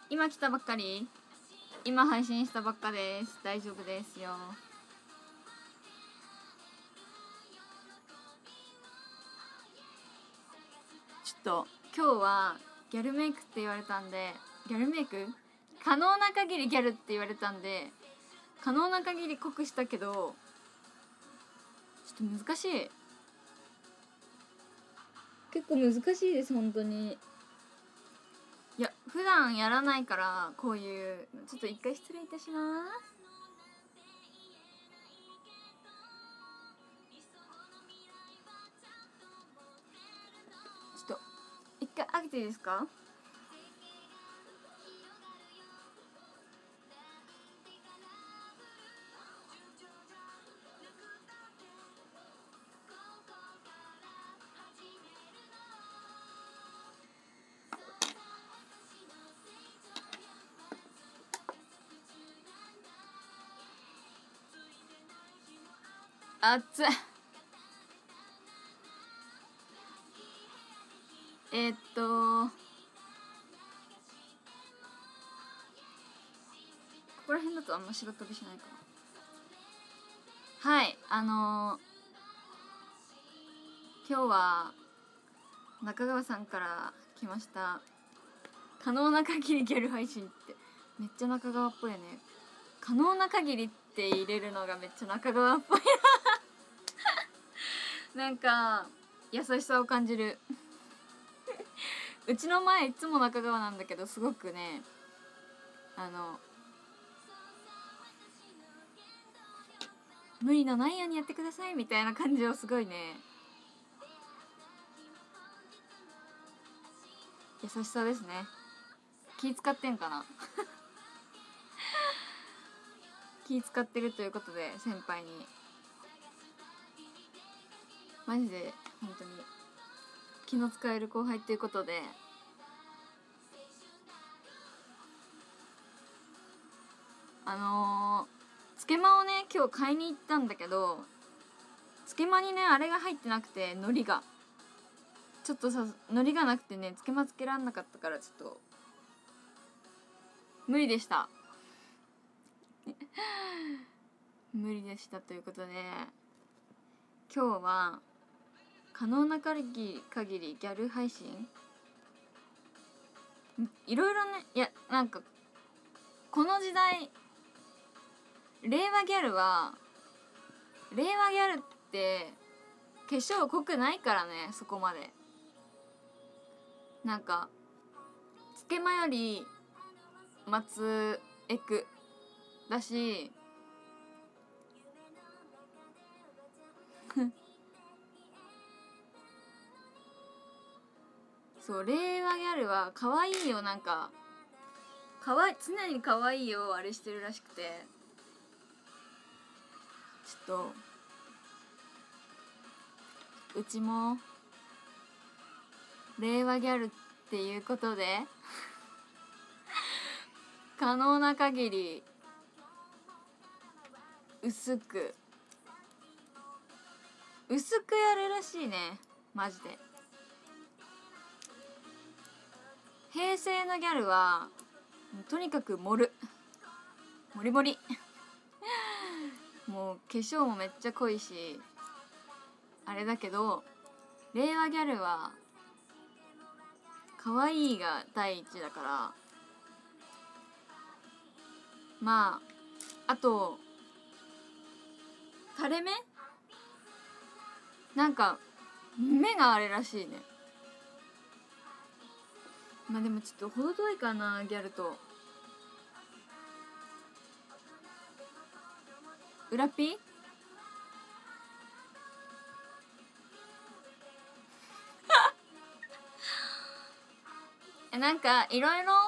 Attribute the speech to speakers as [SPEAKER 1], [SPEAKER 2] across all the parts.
[SPEAKER 1] 今来たばっかり？今配信したばっかです。大丈夫ですよ。ちょっと今日はギャルメイクって言われたんで、ギャルメイク可能な限りギャルって言われたんで、可能な限り濃くしたけどちょっと難しい。結構難しいです本当に。いや普段やらないからこういう、ちょっと一回失礼いたします。ちょっと一回開けていいですか？熱っ。ここら辺だとあんま白飛びしないかな。はい、今日は中川さんから来ました可能な限りギャル配信って、めっちゃ中川っぽいよね。可能な限りって入れるのがめっちゃ中川っぽいなんか優しさを感じるうちの前いつも中川なんだけど、すごくね、無理のないようにやってくださいみたいな感じをすごいね、優しさですね。気使ってんかな気使ってるということで、先輩にマジで本当に気の使える後輩っていうことで、つけまをね今日買いに行ったんだけど、つけまにねあれが入ってなくて、海苔がちょっとさ、海苔がなくてね、つけまつけらんなかったからちょっと無理でした無理でしたということで、今日は可能な限りギャル配信、いろいろね。いやなんかこの時代、令和ギャルって化粧濃くないからね、そこまで。なんかつけまより松エクだしそう、令和ギャルは可愛いよ。なんか常に可愛いよあれしてるらしくて、ちょっとうちも令和ギャルっていうことで可能な限り薄くやるらしいね、マジで。平成のギャルはとにかくモリもう化粧もめっちゃ濃いしあれだけど、令和ギャルは可愛いが第一だから、まああと垂れ目なんか目があれらしいね。まあでもちょっと程遠いかな、ギャルと。裏ピなんかいろいろ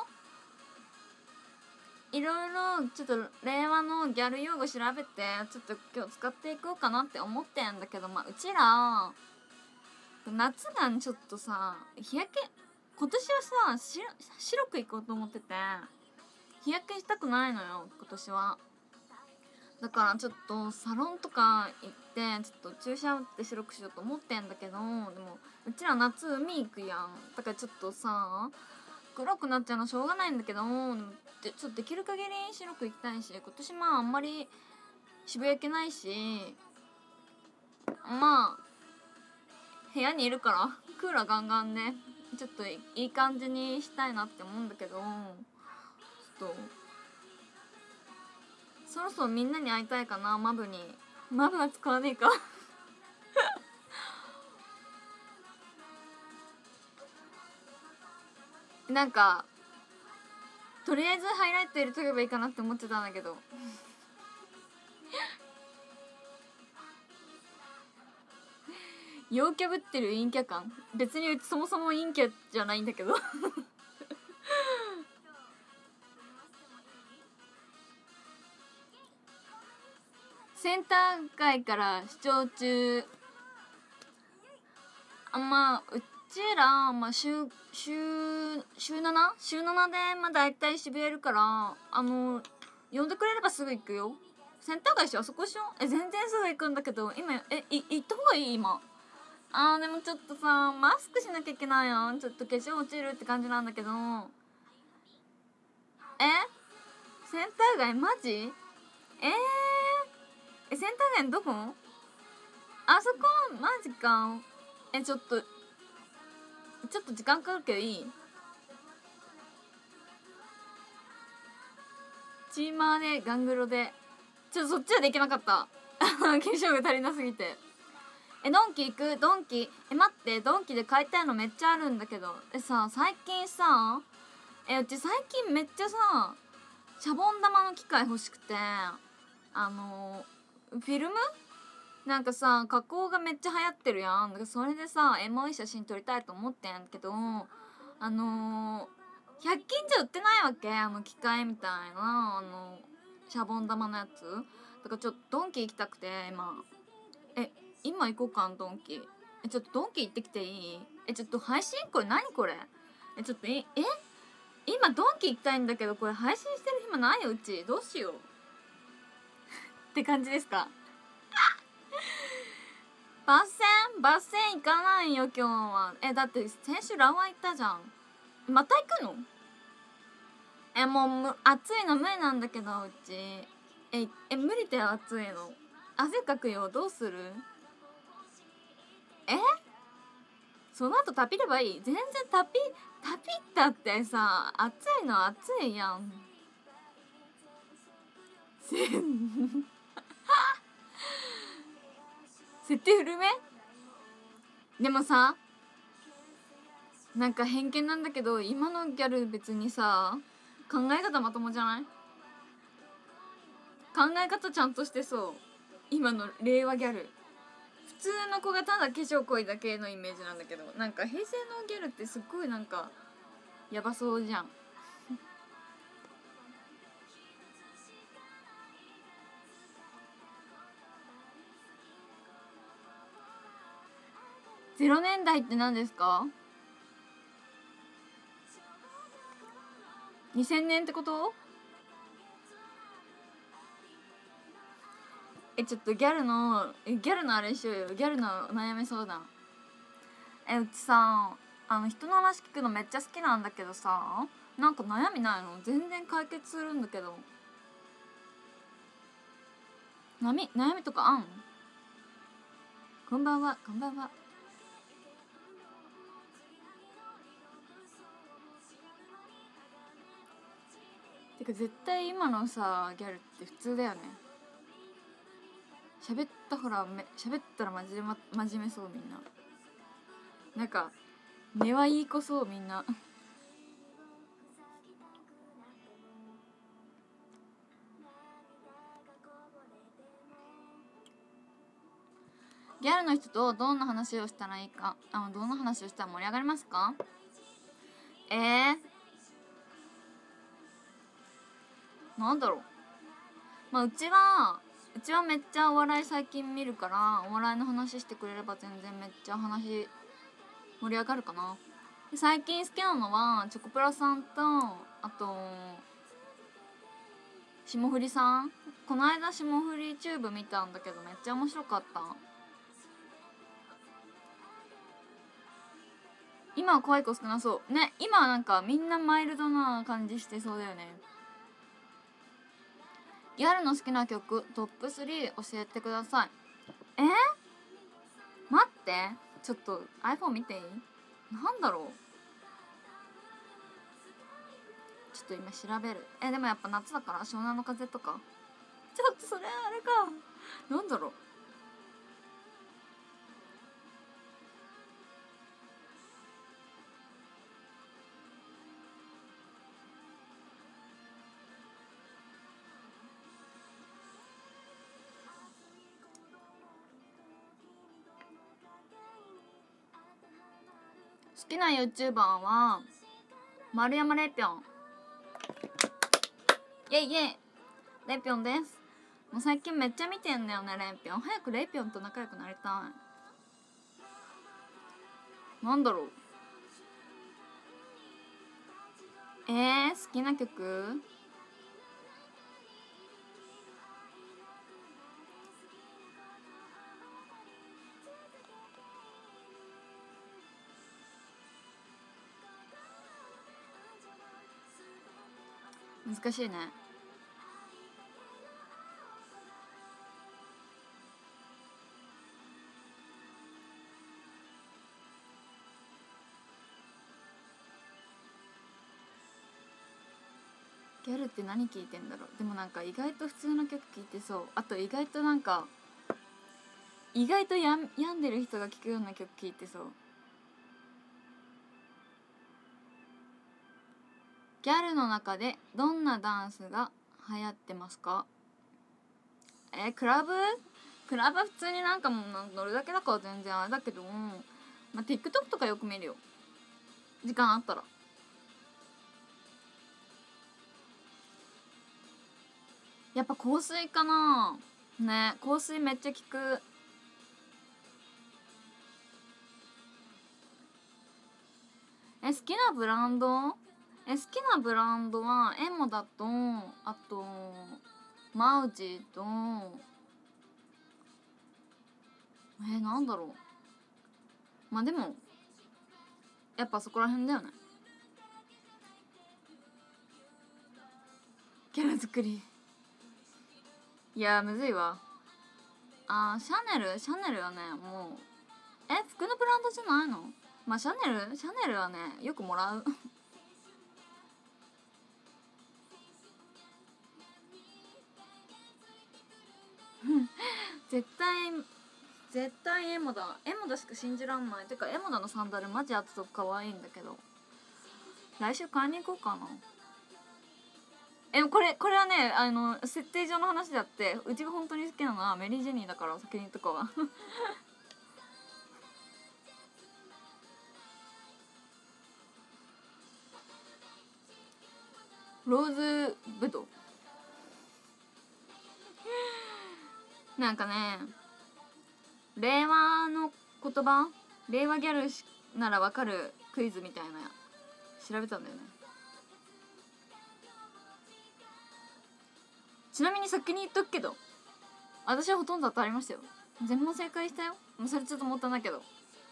[SPEAKER 1] ちょっと令和のギャル用語調べて、ちょっと今日使っていこうかなって思ってんだけど、まあうちら夏がちょっとさ、日焼け今年はさ白くいこうと思ってて、日焼けしたくないのよ今年は。だからちょっとサロンとか行ってちょっと注射打って白くしようと思ってんだけど、でもうちら夏海行くやん。だからちょっとさ、 黒くなっちゃうのしょうがないんだけど、でもちょっとできる限り白くいきたいし、今年まああんまり渋谷行けないし、まあ部屋にいるからクーラーガンガンでちょっといい感じにしたいなって思うんだけど、ちょっとそろそろみんなに会いたいかな。マブに。マブは使わねえかなんかとりあえずハイライト入れとけばいいかなって思ってたんだけど陽キャぶってる陰キャ感、別にうちそもそも陰キャじゃないんだけどセンター街から視聴中。まあうちら、まあ、週 7? 週7でまあ大体渋谷いるから、呼んでくれればすぐ行くよ。センター街しあそこしょ。全然すぐ行くんだけど、今行った方がいい今。でもちょっとさマスクしなきゃいけないよ。ちょっと化粧落ちるって感じなんだけど。センター街マジ？センター街どこ？あそこマジか。ちょっと時間かかるけどいい？チーマーでガングロでちょっとそっちはできなかった化粧が足りなすぎて。ドンキ行く？ドンキ待って、ドンキで買いたいのめっちゃあるんだけど。さ最近さうち最近めっちゃさシャボン玉の機械欲しくて、フィルムなんかさ加工がめっちゃ流行ってるやん。だからそれでさエモい写真撮りたいと思ってんけど、100均じゃ売ってないわけ、機械みたいなシャボン玉のやつだから、ちょっとドンキ行きたくて今行こうか。ドンキちょっとドンキ行ってきていい？ちょっと配信これ何これ？ちょっと今ドンキ行きたいんだけど、これ配信してる暇ないようち。どうしようって感じですかバッセン行かないよ今日は。だって先週ラワー行ったじゃん。また行くの？もう暑いの無理なんだけどうち。無理だよ暑いの。汗かくよ。どうする？その後タピればいい。全然タピったってさ、暑いのは暑いやん設定古め？でもさなんか偏見なんだけど、今のギャル別にさ考え方まともじゃない？考え方ちゃんとしてそう。今の令和ギャル普通の子がただ化粧濃いだけのイメージなんだけど、なんか平成のギャルってすっごいなんかやばそうじゃん0年代って何ですか？2000年ってこと？ちょっとギャルのあれしようよ。ギャルの悩み相談。うちさ人の話聞くのめっちゃ好きなんだけどさ、なんか悩みないの？全然解決するんだけど。悩みとかあん？こんばんは。てか絶対今のさギャルって普通だよね。喋ったらマジで、真面目そうみんな。なんか根はいい子そうみんなギャルの人とどんな話をしたらいいか、どんな話をしたら盛り上がりますか？なんだろう。まあうちはめっちゃお笑い最近見るから、お笑いの話してくれれば全然めっちゃ話盛り上がるかな。最近好きなのはチョコプラさんと、あと霜降りさん。この間霜降りチューブ見たんだけどめっちゃ面白かった。 今は可愛い子少なそうね。今はなんかみんなマイルドな感じしてそうだよね。ギャルの好きな曲トップ3教えてください。待って、ちょっと iPhone 見ていい？なんだろう、ちょっと今調べる。でもやっぱ夏だから湘南の風とか。ちょっとそれあれか、なんだろう。好きな YouTuber は丸山レピョン。イェイイェイ、レピョンです。もう最近めっちゃ見てんだよね、レピョン。早くレピョンと仲良くなりたい。なんだろう、好きな曲、難しいね。ギャルって何聴いてんだろう。でもなんか意外と普通の曲聴いてそう。あと意外となんか意外と病んでる人が聴くような曲聴いてそう。ギャルの中でどんなダンスが流行ってますか？クラブは普通になんかもう乗るだけだから全然あれだけど、まあ、TikTok とかよく見るよ、時間あったら。やっぱ香水かなね。香水めっちゃ効く。好きなブランド好きなブランドはエモだと、あとマウジと、なんだろう。まあでもやっぱそこら辺だよね。キャラ作り、いやむずいわ。シャネルはね、もう服のブランドじゃないの？まあシャネルはねよくもらう絶対エモダしか信じらんない。てかエモダのサンダルマジあと可愛いんだけど、来週買いに行こうかな。これはね設定上の話であって、うちが本当に好きなのはメリー・ジェニーだから先に言っとこうわローズブドウなんかね、令和の言葉、令和ギャルならわかるクイズみたいな調べたんだよね。ちなみに先に言っとくけど、私はほとんど当たりましたよ。全問正解したよ。もうそれちょっともったいないけど。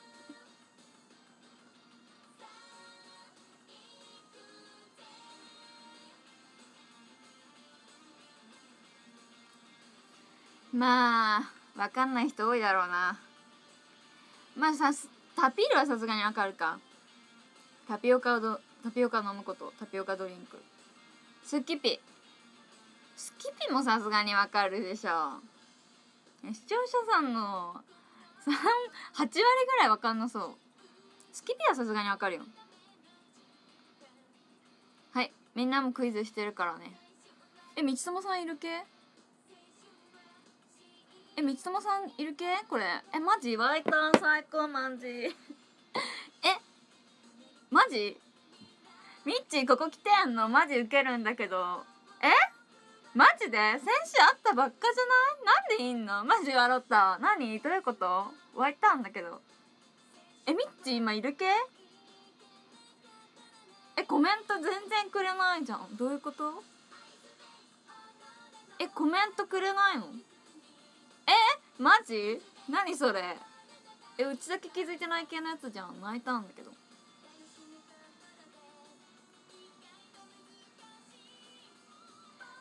[SPEAKER 1] まあわかんない人多いだろうな。まあタピールはさすがにわかるか。タピオカ飲むこと、タピオカドリンク。スキピもさすがにわかるでしょ。視聴者さんの8割ぐらいわかんなそう。スキピはさすがにわかるよ。はい、みんなもクイズしてるからね。みちともさんいる系？みちともさんいる系？これマジワイタン最高マジマジミッチーここ来てんの？マジウケるんだけど。マジで先週会ったばっかじゃない？なんでいんの？マジ笑った。何？どういうこと？湧いたんだけど。ミッチー今いる系？コメント全然くれないじゃん。どういうこと？コメントくれないの？マジ？何それ？うちだけ気づいてない系のやつじゃん。泣いたんだけど。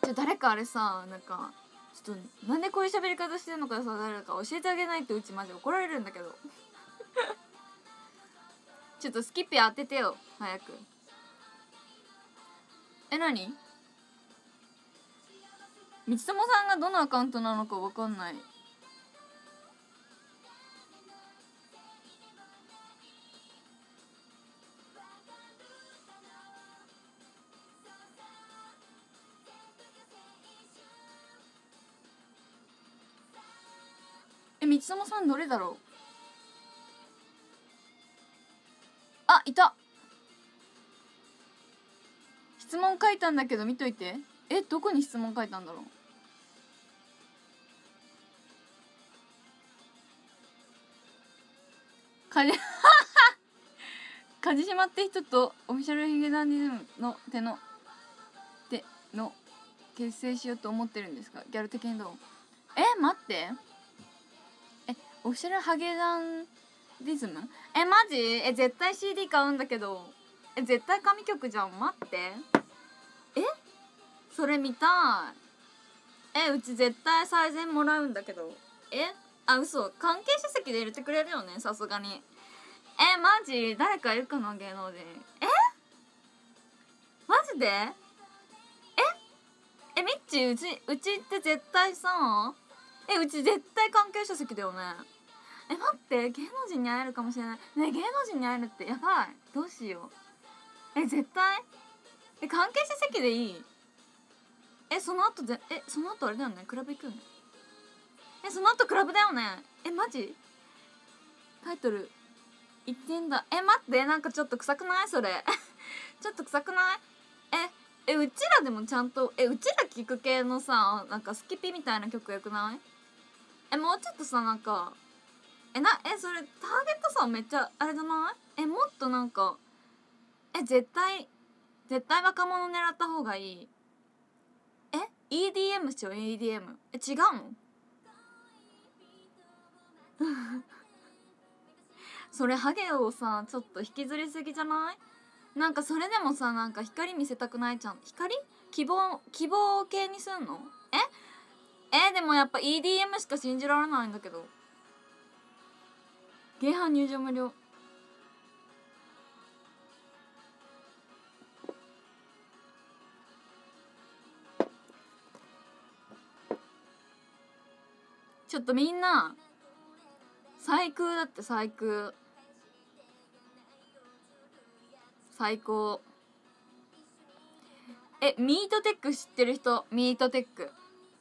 [SPEAKER 1] 誰かあれさ、なんかちょっとなんでこういう喋り方してんのかさ、誰か教えてあげないとうちマジ怒られるんだけどちょっとスキッピー当ててよ早く。何みつともさんがどのアカウントなのかわかんない。みつともさんどれだろう。あ、いた。質問書いたんだけど見といて。どこに質問書いたんだろう。梶島って人とオフィシャルヒゲダンディズムの手の結成しようと思ってるんですか。ギャル的にどう。待って、オフィシャルハゲダンディズム、マジ絶対 CD 買うんだけど。絶対神曲じゃん。待って、それ見たい。うち絶対最善もらうんだけど。嘘、関係者席で入れてくれるよね、さすがに。マジ誰かいるかな、芸能人。マジでミッチー、うちって絶対さ、うち絶対関係者席だよね。待って、芸能人に会えるかもしれないね。芸能人に会えるってやばい。どうしよう。絶対関係者席でいい。その後その後あれだよね、クラブ行くの。その後クラブだよね。マジタイトル言ってんだ。待って、なんかちょっと臭くないそれちょっと臭くない。うちらでもちゃんとうちら聴く系のさ、なんかスキピみたいな曲よくない。もうちょっとさ、なんかそれターゲットさめっちゃあれじゃない。もっとなんか絶対若者狙った方がいい。EDM しよう。 EDM。 違うのそれハゲをさちょっと引きずりすぎじゃない。なんかそれでもさ、なんか光見せたくないじゃん。光希望系にすんの。でもやっぱ EDM しか信じられないんだけど。芸販入場無料。ちょっとみんな最高だって。最高。ミートテック知ってる人。ミートテック。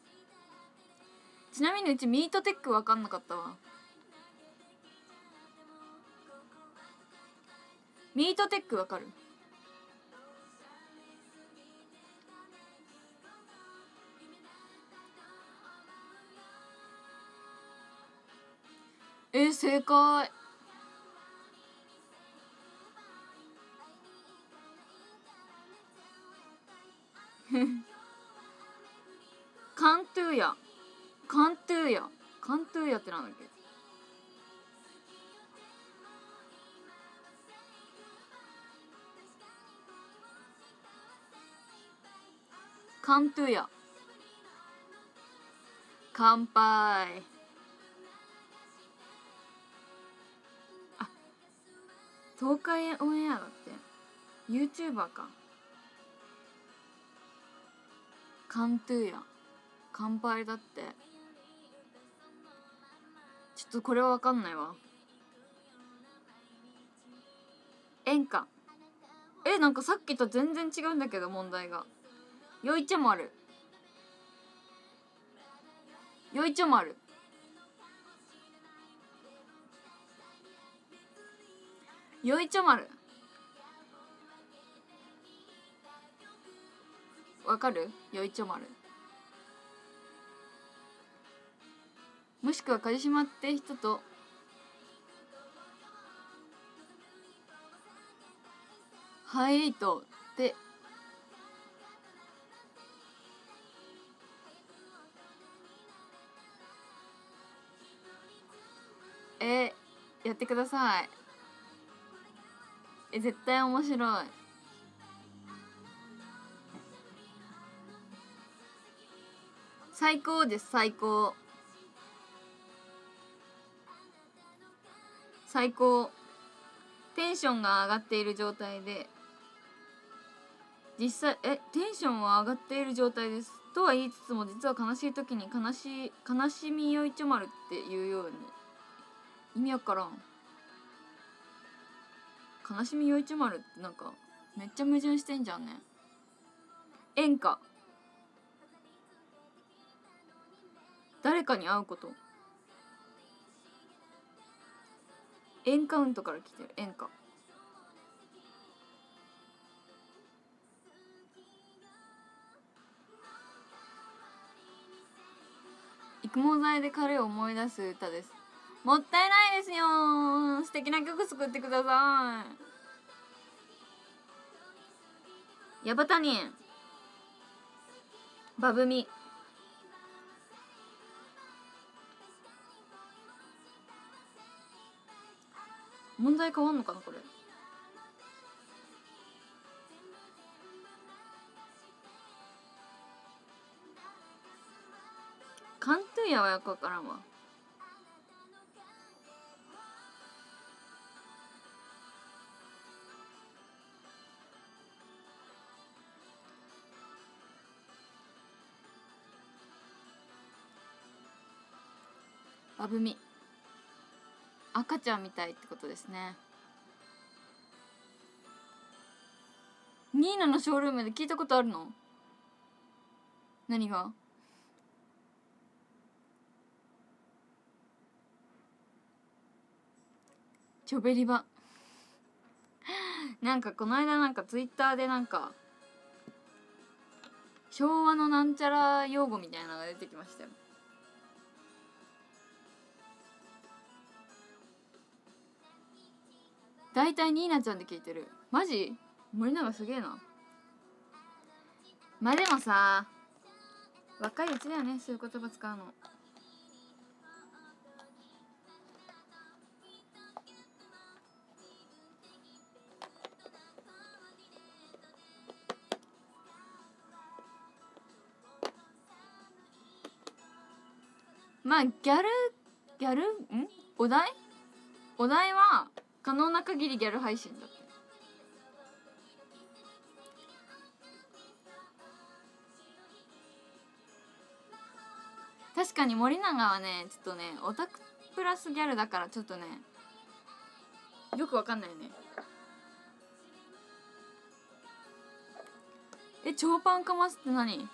[SPEAKER 1] ちなみにうちミートテック分かんなかったわ。ミートテック分かる。正解。カントゥーヤってなんだっけ。カントゥーヤ。乾杯。東海オンエアだって。 YouTuber か。カントゥーヤ乾杯だって。ちょっとこれは分かんないわ。演歌。なんかさっきと全然違うんだけど問題が。よいちょまる。よいちょまる。よいちょまる。わかる？よいちょまる。もしくは梶島って人とハイエイトでやってください。絶対面白い。 最高です。最高最高。テンションが上がっている状態で、実際テンションは上がっている状態ですとは言いつつも、実は悲しい時に悲しみよいちょまるっていうように、意味わからん。悲しみよいちょまるってなんかめっちゃ矛盾してんじゃんね。演歌、誰かに会うこと、エンカウントから来てる。演歌、育毛剤で彼を思い出す歌です。もったいないですよ。素敵な曲作ってください。ヤバタニン、バブミ、問題変わんのかなこれ。カントゥーヤはよくわからんわ。バブミ、赤ちゃんみたいってことですね。ニーナのショールームで聞いたことあるの？何が？チョベリバなんかこの間なんかツイッターでなんか昭和のなんちゃら用語みたいなのが出てきましたよ。だいたいニーナちゃんで聞いてる。マジ？森永すげえな。まあでもさ、若いうちだよね、そういう言葉使うの。まあギャルお題は可能な限りギャル配信だって。確かに森永はね、ちょっとねオタクプラスギャルだからちょっとねよくわかんないね。超パンかますって何？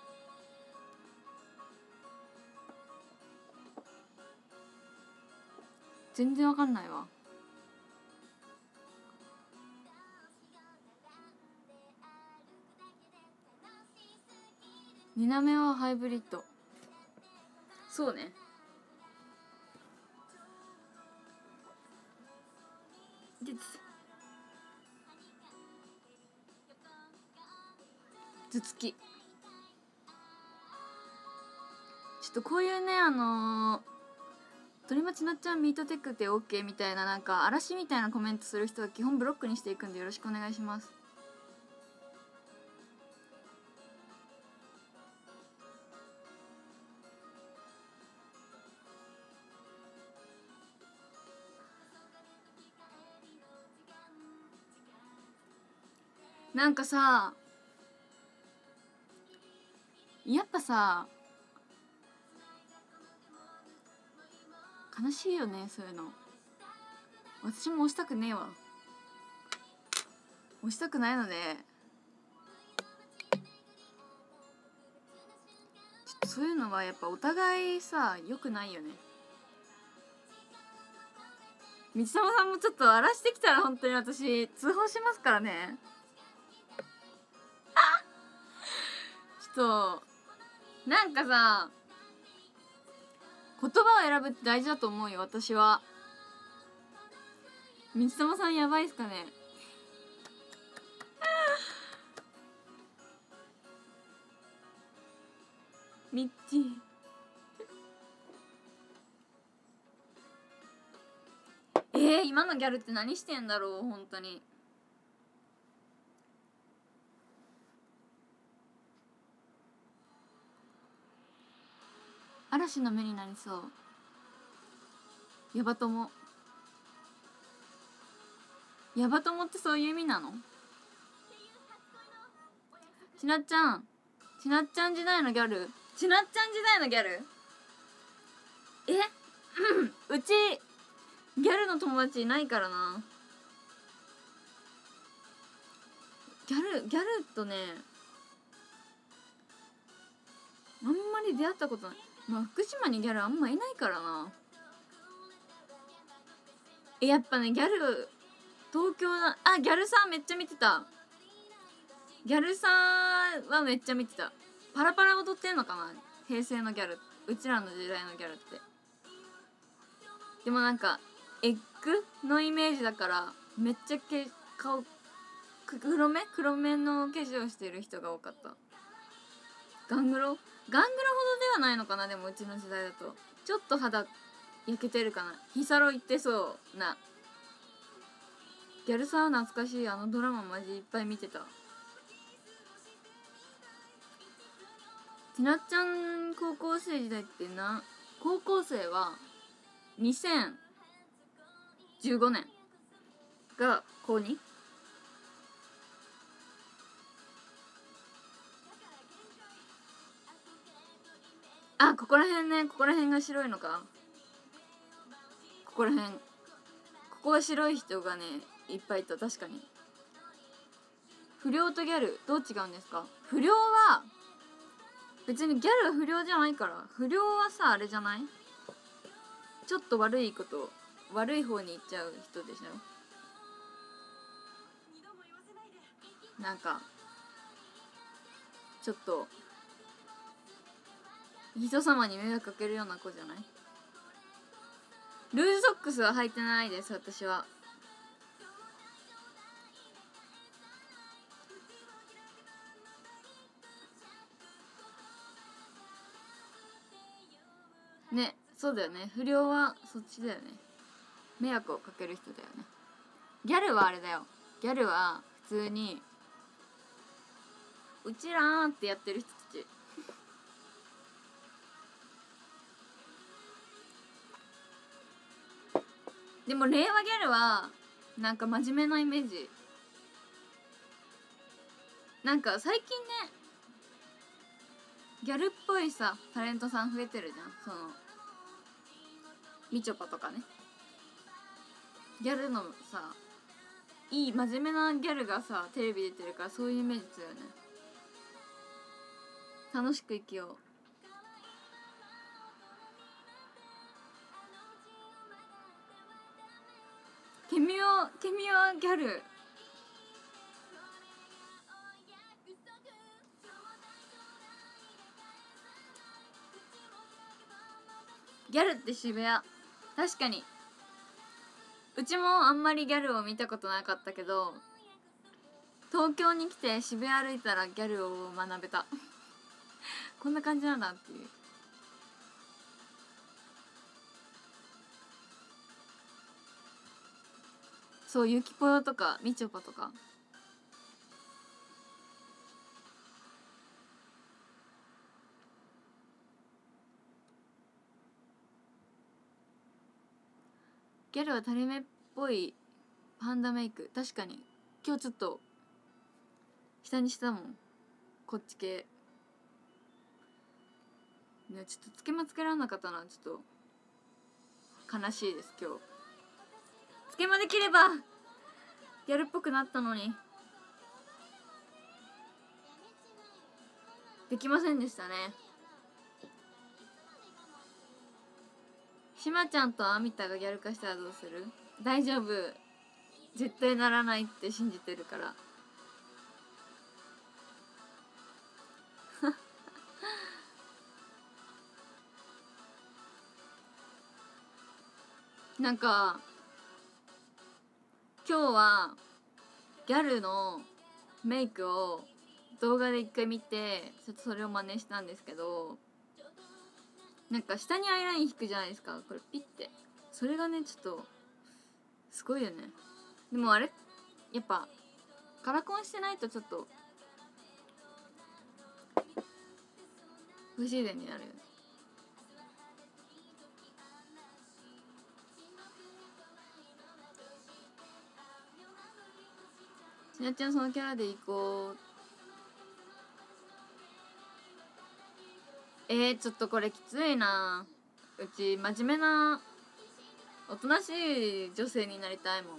[SPEAKER 1] 全然わかんないわ。2なめはハイブリッド。そうね。で頭突き。ちょっとこういうね鳥町なっちゃんミートテックって OK みたいななんか嵐みたいなコメントする人は基本ブロックにしていくんでよろしくお願いします。なんかさ、やっぱさ悲しいよね、そういうの。私も押したくねえわ。押したくないのでちょっとそういうのはやっぱお互いさ良くないよね。道友さんもちょっと荒らしてきたら本当に私通報しますからね。ちょっとなんかさ言葉を選ぶって大事だと思うよ私は。道友さんやばいっすかね。みっち今のギャルって何してんだろう本当に。 嵐の目になりそう。ヤバ友。ヤバ友ってそういう意味なの？ちなっちゃん、ちなっちゃん時代のギャル、ちなっちゃん時代のギャル、うちギャルの友達いないからな。ギャルとねあんまり出会ったことない。まあ福島にギャルあんまいないからな。やっぱねギャル東京なあ、ギャルさんめっちゃ見てた。ギャルさんはめっちゃ見てた。パラパラ踊ってんのかな、平成のギャル、うちらの時代のギャルって。でもなんかエッグのイメージだからめっちゃ顔黒目の化粧してる人が多かった。ガングロほどではないのかな。でもうちの時代だとちょっと肌焼けてるかな。ヒサロ行ってそうな。ギャルさん懐かしい。あのドラママジいっぱい見てた。ちなっちゃん高校生時代って高校生は2015年が高 2？ あ、ここら辺ね。ここら辺が白いのか。ここら辺、ここが白い人がねいっぱいいた。確かに。不良とギャルどう違うんですか？不良は別にギャルが不良じゃないから。不良はさあれじゃない？ちょっと悪い方に行っちゃう人でしょ。なんかちょっと人様に迷惑かけるような子じゃない？ルーズソックスは履いてないです私は。ね、そうだよね。不良はそっちだよね。迷惑をかける人だよね。ギャルはあれだよ。ギャルは普通にうちらーってやってる人たち。でも令和ギャルはなんか真面目なイメージ。なんか最近ねギャルっぽいさタレントさん増えてるじゃん。そのみちょぱとかね。ギャルのさいい真面目なギャルがさテレビ出てるから、そういうイメージ強いよね。楽しく生きよう。ケミオギャル。ギャルって渋谷。確かにうちもあんまりギャルを見たことなかったけど、東京に来て渋谷歩いたらギャルを学べたこんな感じなんだっていう。そう、ゆきぽよとかみちょぱとか。ギャルは垂れ目っぽいパンダメイク。確かに今日ちょっと下にしたもん。こっち系ね。ちょっとつけまつけられなかったな。ちょっと悲しいです今日。つけまできればギャルっぽくなったのにできませんでしたね。しまちゃんとアミタがギャル化したらどうする？大丈夫、絶対ならないって信じてるからなんか今日はギャルのメイクを動画で一回見てちょっとそれを真似したんですけど、なんか下にアイライン引くじゃないですか、これピッて。それがねちょっとすごいよね。でもあれやっぱカラコンしてないとちょっと不自然になるよね。 しなちゃんそのキャラでいこう。ちょっとこれきついな。うち真面目なおとなしい女性になりたいもん。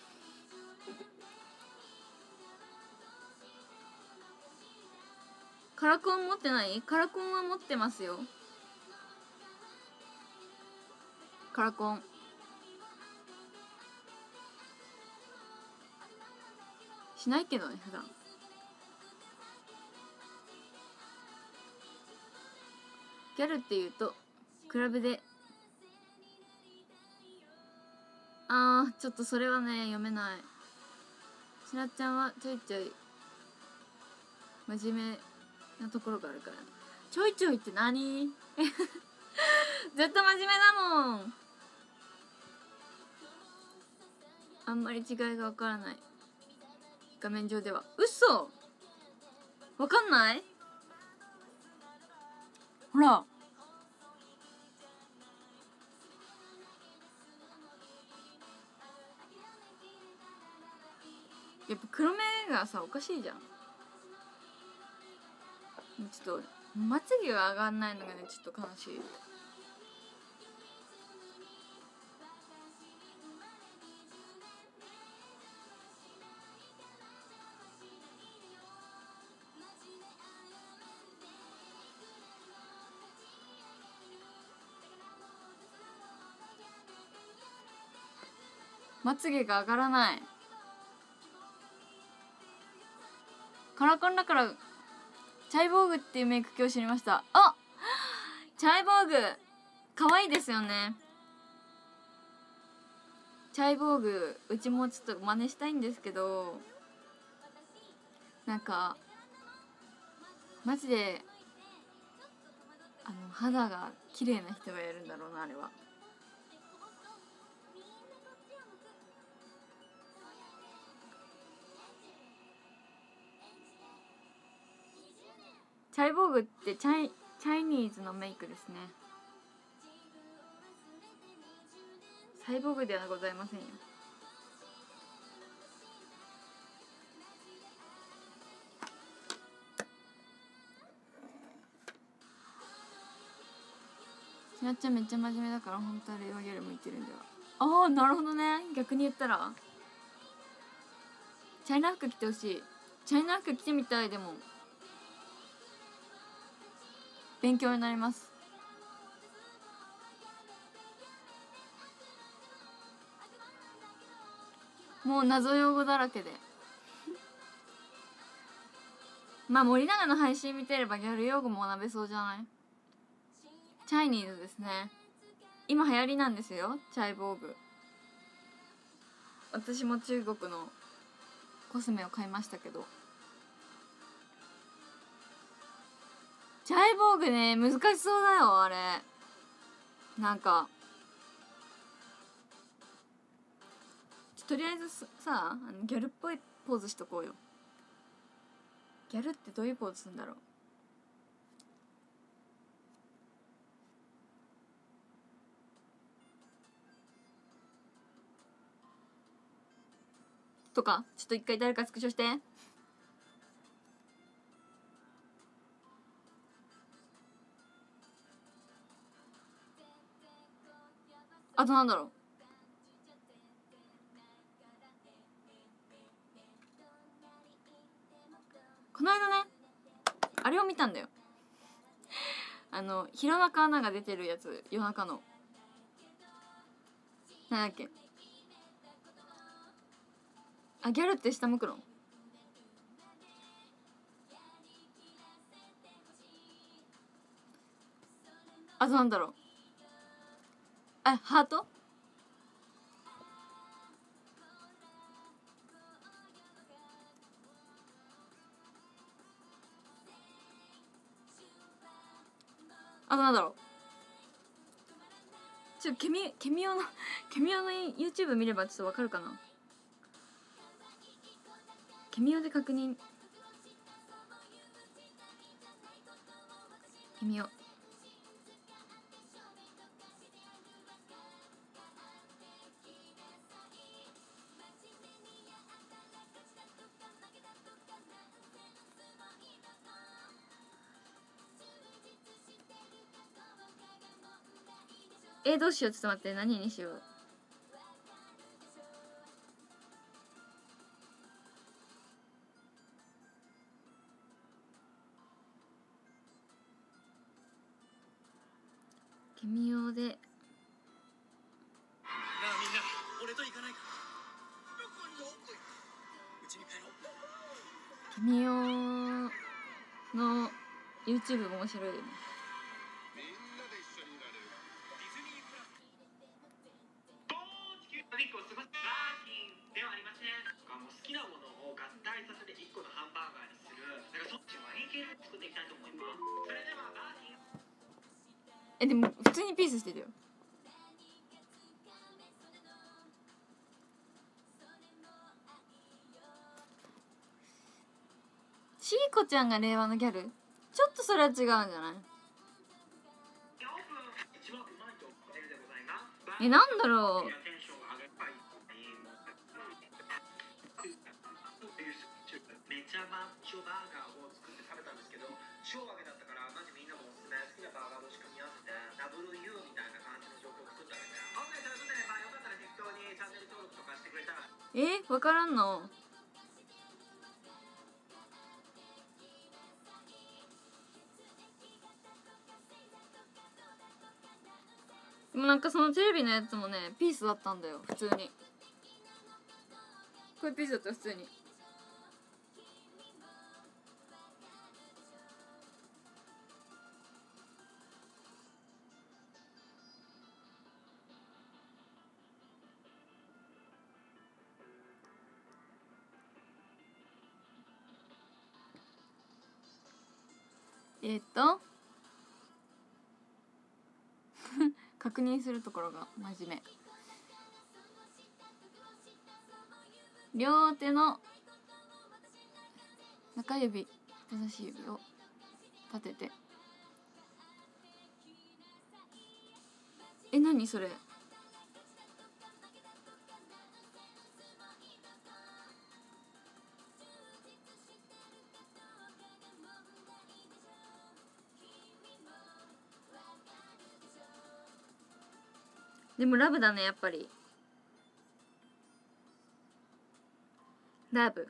[SPEAKER 1] カラコン持ってない？カラコンは持ってますよ。カラコンしないけどね普段。ギャルっていうとクラブでちょっとそれはね読めない。しなっちゃんはちょいちょい真面目なところがあるからね。ちょいちょいって何？ずっと真面目だもん。あんまり違いがわからない。画面上では。嘘？わかんない？ほら。やっぱ黒目がさおかしいじゃん。ちょっとまつげが上がんないのがねちょっと悲しい。まつげが上がらない。カラコンだからチャイボーグっていうメイク今日知りました。あ、チャイボーグ可愛いですよね。チャイボーグうちもちょっと真似したいんですけど、なんかマジで肌が綺麗な人がやるんだろうなあれは。チャイボーグってチャイニーズのメイクですね。サイボーグではございませんよ。しなっちゃんめっちゃ真面目だから本当は令和ギャル向いてるんでは。なるほどね。逆に言ったらチャイナ服着てほしい。チャイナ服着てみたい。でも勉強になります。もう謎用語だらけでまあ森永の配信見てればギャル用語も学べそうじゃない？チャイニーズですね。今流行りなんですよチャイボーグ。私も中国のコスメを買いましたけど、チャイボーグね難しそうだよあれ。なんかとりあえずさギャルっぽいポーズしとこうよ。ギャルってどういうポーズするんだろう。とかちょっと一回誰かスクショして。あとなんだろう。この間ねあれを見たんだよ。弘中アナが出てるやつ、夜中のなんだっけ。ギャルって下向くの？あとなんだろう。ハート？あとなんだろう。ケミオの YouTube 見ればちょっとわかるかな。ケミオで確認。ケミオどうしよう、ちょっと待って、何にしよう。君用で。なあみんな、俺と行かないか。うちに帰ろう。君用の YouTube 面白いよね。でも普通にピースしてるよ。ちーこちゃんが令和のギャル、ちょっとそれは違うんじゃない？なんだろう。わからんの。でもなんかそのテレビのやつもね、ピースだったんだよ、普通に。これピースだった、普通に。確認するところが真面目。両手の中指、人差し指を立てて。何それ。でもラブだね、やっぱり。ラブ。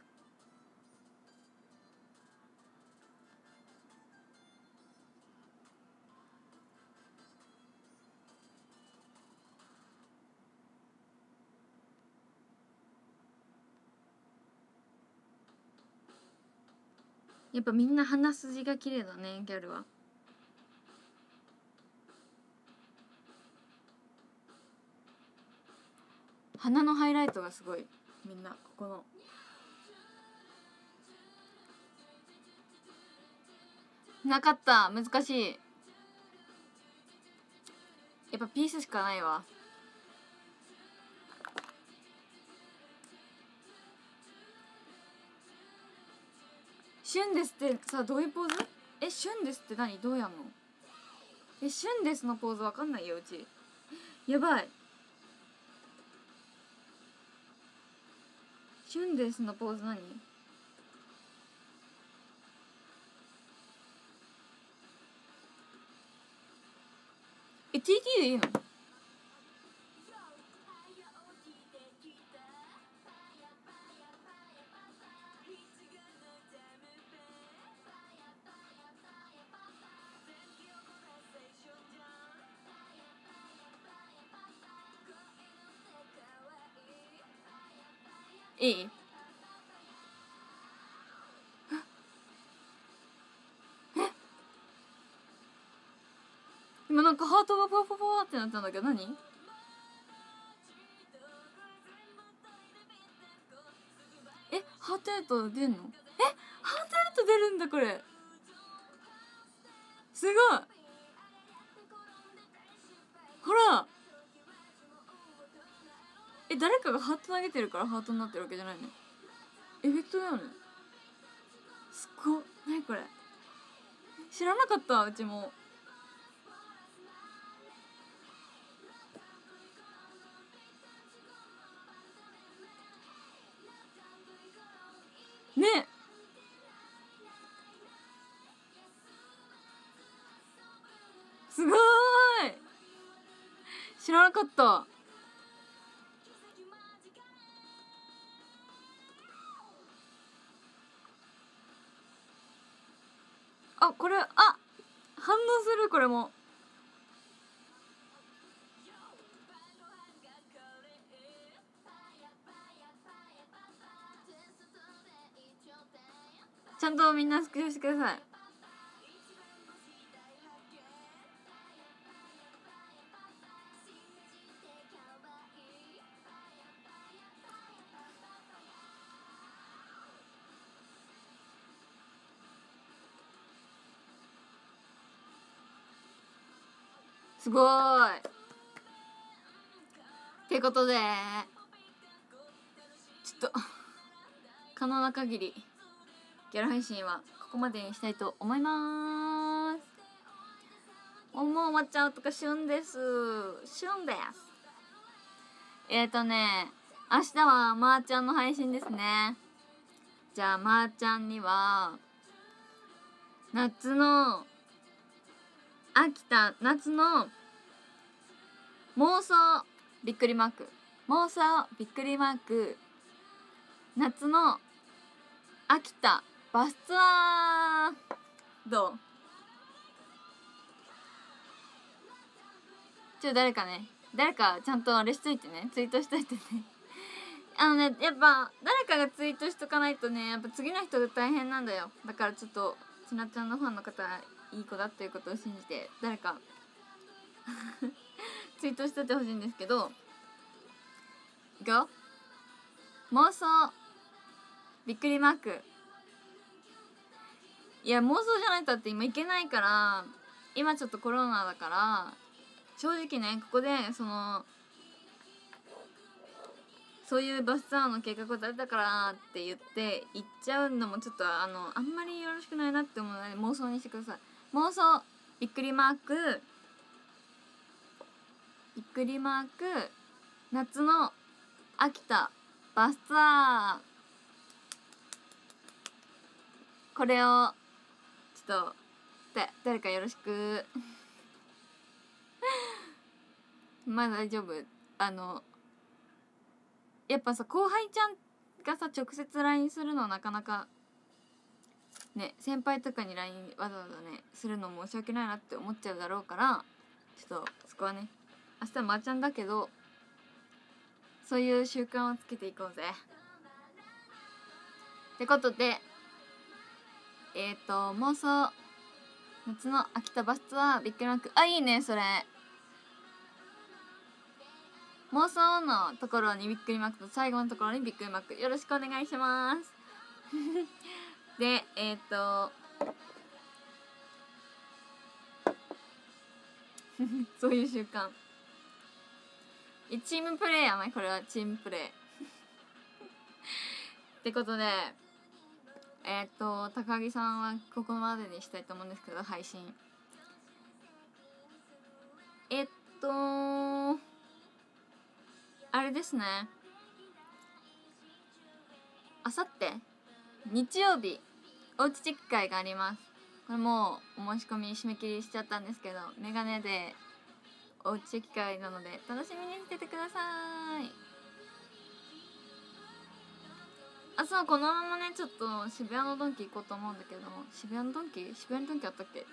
[SPEAKER 1] やっぱみんな鼻筋が綺麗だね、ギャルは。鼻のハイライトがすごい。みんなここのなかった。難しい。やっぱピースしかないわ。旬ですってさ、どういうポーズ？旬ですって何？どうやんの？旬ですのポーズわかんないよ、うち。やばい。旬ですのポーズ何？TT でいいの？いい？今なんかハートがパワパワってなったんだけど何？ハートやと出んの？ハートやと出るんだこれ。すごい。ほら。誰かがハート投げてるからハートになってるわけじゃないの？エフェクトだよね。すっごい。何これ。知らなかった、うちも。ね。すごーい。 知らなかった。あ、これ、反応する。これもちゃんとみんなスクショしてください。すごーい。ってことでちょっと可能な限りギャラ配信はここまでにしたいと思います。もう終わっちゃうとか旬です。旬です。明日はまーちゃんの配信ですね。じゃあまーちゃんには夏の妄想びっくりマーク夏の秋田バスツアーどう？誰かちゃんとあれしといてね、ツイートしといてねやっぱ誰かがツイートしとかないとね、やっぱ次の人が大変なんだよ。だからちょっとちなちゃんのファンの方いい子だっていうことを信じて誰かツイートしといてほしいんですけど、いくよ。妄想びっくりマーク。いや妄想じゃないとだって今行けないから、今ちょっとコロナだから正直ね、ここでそういうバスツアーの計画を立てたからって言って行っちゃうのもちょっとあんまりよろしくないなって思うので妄想にしてください。妄想びっくりマーク夏の秋田バスツアー、これをちょっと誰かよろしくまだ大丈夫。やっぱさ後輩ちゃんがさ直接 LINE するのなかなかね、先輩とかに LINE わざわざねするの申し訳ないなって思っちゃうだろうから、ちょっとそこはね、明日はまーちゃんだけどそういう習慣をつけていこうぜってことで、妄想夏の秋田バスツアーびっくりマーク、いいねそれ。妄想のところにびっくりマークと最後のところにびっくりマークよろしくお願いしますでそういう習慣チームプレーやね、これはチームプレーってことで高木さんはここまでにしたいと思うんですけど、配信あれですね、あさって日曜日おうちチェック会があります。これもうお申し込み締め切りしちゃったんですけど、メガネでおうちチェック会なので楽しみにしててください。そうこのままねちょっと渋谷のドンキ行こうと思うんだけど、渋谷のドンキあったっけ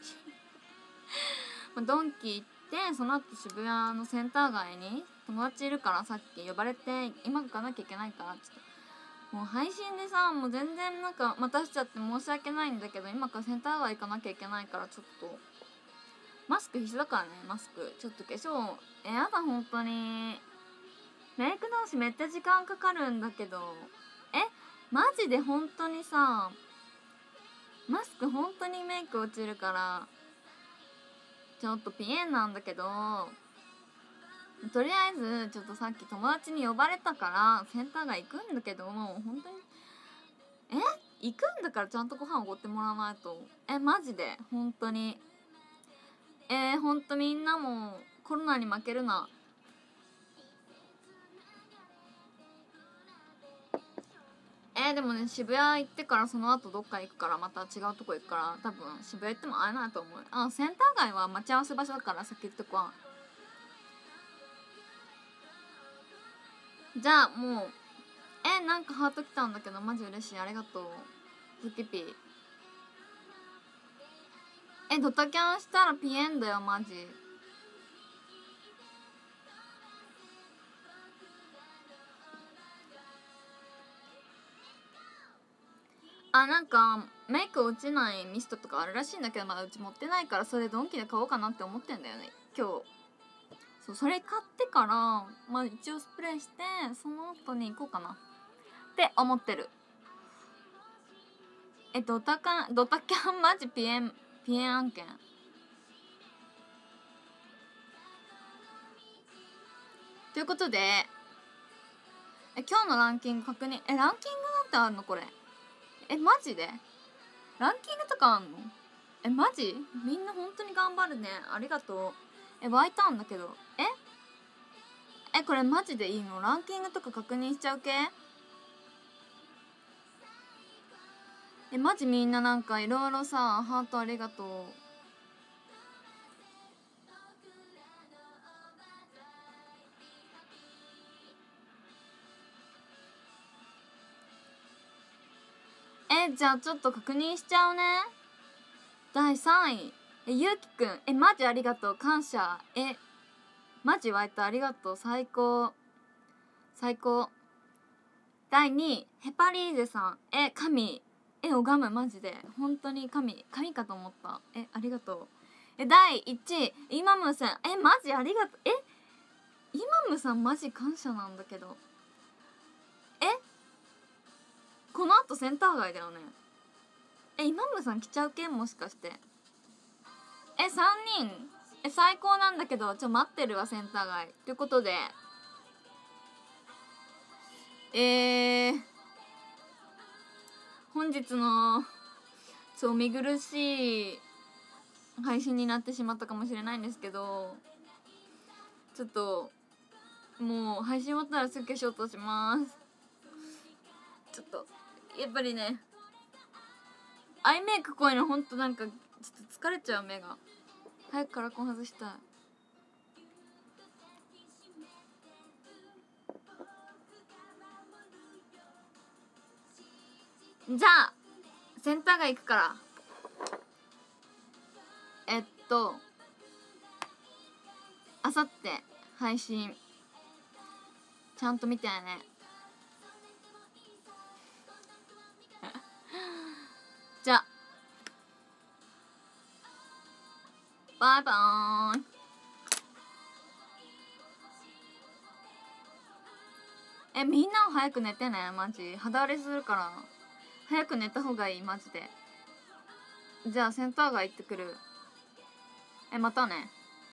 [SPEAKER 1] ドンキ行ってその後渋谷のセンター街に友達いるからさっき呼ばれて今行かなきゃいけないからちょっともう配信でさもう全然なんか待たしちゃって申し訳ないんだけど、今からセンター街行かなきゃいけないからちょっとマスク必須だからね。マスクちょっと化粧やだ本当にメイク直しめっちゃ時間かかるんだけど、マジで本当にさマスク本当にメイク落ちるからちょっとピエンなんだけど、とりあえずちょっとさっき友達に呼ばれたからセンター街行くんだけど、もう本当に行くんだからちゃんとご飯おごってもらわないと。マジで本当にほんとみんなもコロナに負けるな。でもね渋谷行ってからその後どっか行くからまた違うとこ行くから多分渋谷行っても会えないと思う。センター街は待ち合わせ場所だから先言っとくわ。 じゃあもうなんかハート来たんだけどマジ嬉しい、ありがとうズキピー。ドタキャンしたらピエンだよマジ。なんかメイク落ちないミストとかあるらしいんだけど、まあうち持ってないからそれドンキで買おうかなって思ってんだよね今日。そう、それ買ってからまあ一応スプレーしてその後に行こうかなって思ってる。ドタキャンマジピエン案件。ということで今日のランキング確認。ランキングなんてあるのこれ。マジでランキングとかあんの？マジ？みんな本当に頑張るね、ありがとう。湧いたんだけど。これマジでいいの？ランキングとか確認しちゃう系？マジみんななんかいろいろさ、ハートありがとう。じゃあちょっと確認しちゃうね。第3位ゆうきくん、マジありがとう、感謝。マジ湧いた、ありがとう、最高最高。第2位ヘパリーゼさん、神、拝む、マジで本当に神かと思った。ありがとう。第1位イマムさん、マジありがとう。イマムさんマジ感謝なんだけど。このあとセンター街だよね。イマムさん来ちゃうけん、もしかして。3人最高なんだけど、待ってるわセンター街ということで、本日の見苦しい配信になってしまったかもしれないんですけど、ちょっともう配信終わったらすぐ化粧とします。ちょっとやっぱりね、アイメイク濃いのほんとなんかちょっと疲れちゃう、目が。早くカラコン外したい。じゃあセンター街行くから、あさって配信ちゃんと見てね。じゃあバイバーイ。みんなは早く寝てね、マジ肌荒れするから早く寝た方がいい、マジで。じゃあセンター街行ってくる。またね。